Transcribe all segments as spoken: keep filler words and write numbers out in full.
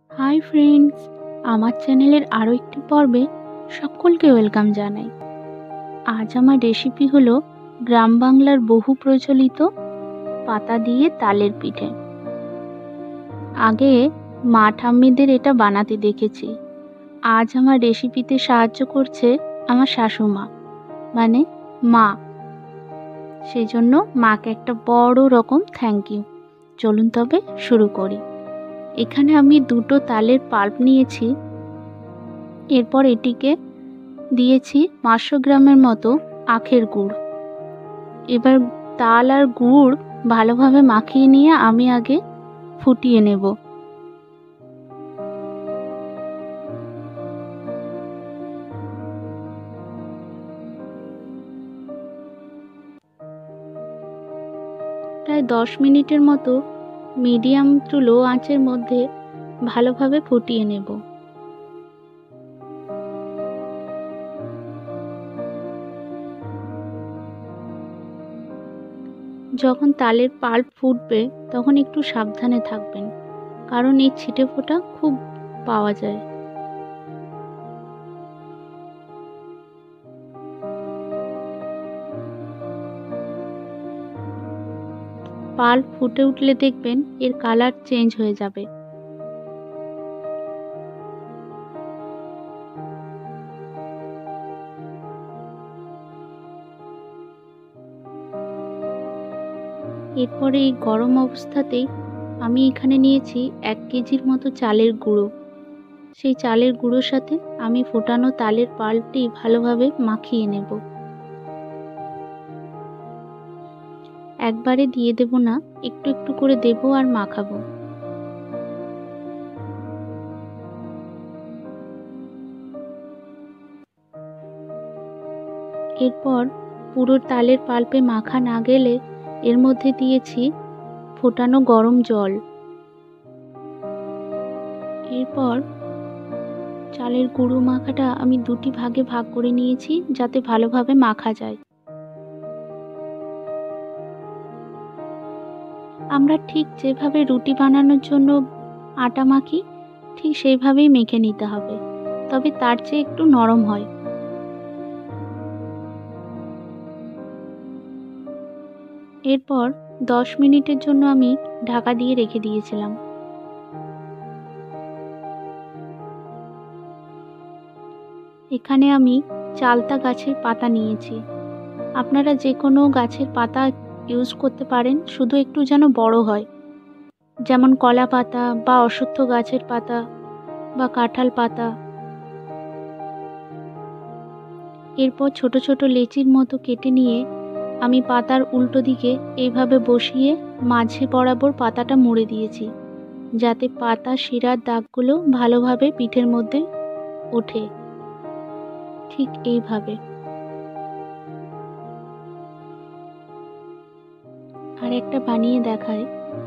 Hi friends, আমার চ্যানেলের আরও একটি পর্বে সকলকে ওয়েলকাম জানাই। আজ আমার রেসিপি হলো গ্রাম বাংলার বহু প্রচলিত পাতা দিয়ে তালের পিঠে। আগে মা ঠাম্মিদের এটা বানাতে দেখেছি। আজ আমার রেসিপিতে সাহায্য করছে আমার শাশুমা, মানে মা। সেই জন্য মাকে একটা বড় রকম থ্যাংক ইউ। চলুন তবে শুরু করি। এখানে আমি দুটো তালের পাল্প নিয়েছি। এরপর এটিকে দিয়েছি পাঁচশো গ্রামের মতো আখের গুড়। এবার তাল আর গুড় ভালোভাবে মাখিয়ে নিয়ে আমি আগে ফুটিয়ে নেব। প্রায় দশ মিনিটের মতো মিডিয়াম টু লো আঁচের মধ্যে ভালোভাবে ফুটিয়ে নেব। যখন তালের পাল্প ফুটবে তখন একটু সাবধানে থাকবেন, কারণ এই ছিটে ফোঁটা খুব পাওয়া যায়। পাল্প ফুটে উঠলে দেখবেন এর কালার চেঞ্জ হয়ে যাবে। এরপরে এই গরম অবস্থাতেই আমি এখানে নিয়েছি এক কেজির মতো চালের গুঁড়ো। সেই চালের গুঁড়োর সাথে আমি ফোটানো তালের পাল্পটি ভালোভাবে মাখিয়ে নেব। একবারে দিয়ে দেব না, একটু একটু করে দেব আর মাখাবো। এরপর পুরো তালের পাল্পে মাখা না গেলে এর মধ্যে দিয়েছি ফোটানো গরম জল। এরপর চালের গুঁড়ো মাখাটা আমি দুটি ভাগে ভাগ করে নিয়েছি যাতে ভালোভাবে মাখা যায়। আমরা ঠিক যেভাবে রুটি বানানোর জন্য আটা মাখি ঠিক সেইভাবেই মেখে নিতে হবে, তবে তার চেয়ে একটু নরম হয়। এরপর দশ মিনিটের জন্য আমি ঢাকা দিয়ে রেখে দিয়েছিলাম। এখানে আমি চালতা গাছের পাতা নিয়েছি। আপনারা যে কোনো গাছের পাতা ইউজ করতে পারেন, শুধু একটু যেন বড় হয়, যেমন কলা পাতা বা অশ্বত্থ গাছের পাতা বা কাঁঠাল পাতা। এরপর ছোট ছোট লেচির মতো কেটে নিয়ে আমি পাতার উল্টো দিকে এইভাবে বসিয়ে মাঝে বরাবর পাতাটা মুড়ে দিয়েছি, যাতে পাতা শিরার দাগগুলো ভালোভাবে পিঠের মধ্যে ওঠে। ঠিক এইভাবে। আর একটা বানিয়ে দেখায়।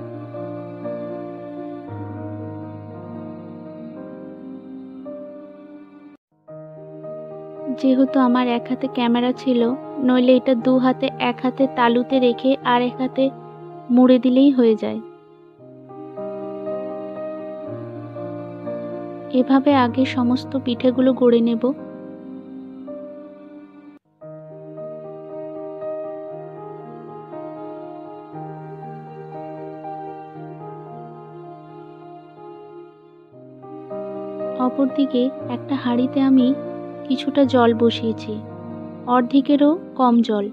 যেহেতু আমার এক হাতে ক্যামেরা ছিল, নইলে এটা দু হাতে এক হাতে তালুতে রেখে আর এক হাতে মুড়ে দিলেই হয়ে যায়। এভাবে আগে সমস্ত পিঠেগুলো গড়ে নেব। অপরদিকে একটা হাঁড়িতে আমি কিছুটা জল বসিয়েছি, অর্ধেকেরও কম জল।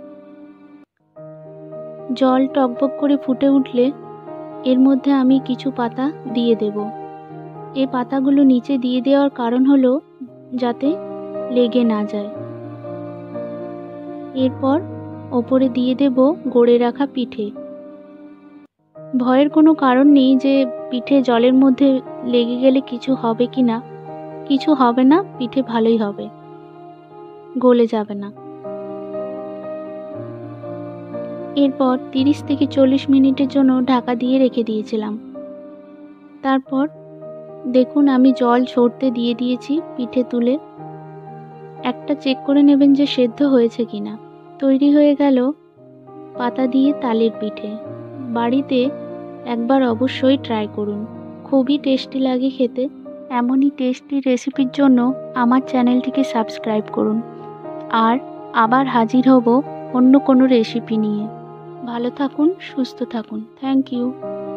জল টকবক করে ফুটে উঠলে এর মধ্যে আমি কিছু পাতা দিয়ে দেব। এই পাতাগুলো নিচে দিয়ে দেওয়ার কারণ হলো যাতে লেগে না যায়। এরপর ওপরে দিয়ে দেব গড়ে রাখা পিঠে। ভয়ের কোনো কারণ নেই যে পিঠে জলের মধ্যে লেগে গেলে কিছু হবে কি না। কিছু হবে না, পিঠে ভালোই হবে, গলে যাবে না। এরপর তিরিশ থেকে চল্লিশ মিনিটের জন্য ঢাকা দিয়ে রেখে দিয়েছিলাম। তারপর দেখুন আমি জল ঝরতে দিয়ে দিয়েছি পিঠে তুলে। একটা চেক করে নেবেন যে সেদ্ধ হয়েছে কিনা। তৈরি হয়ে গেল পাতা দিয়ে তালের পিঠে। বাড়িতে একবার অবশ্যই ট্রাই করুন, খুবই টেস্টি লাগে খেতে। এমনই টেস্টি রেসিপির জন্য আমার চ্যানেলটিকে সাবস্ক্রাইব করুন। আর আবার হাজির হব অন্য কোনো রেসিপি নিয়ে। ভালো থাকুন, সুস্থ থাকুন। Thank you.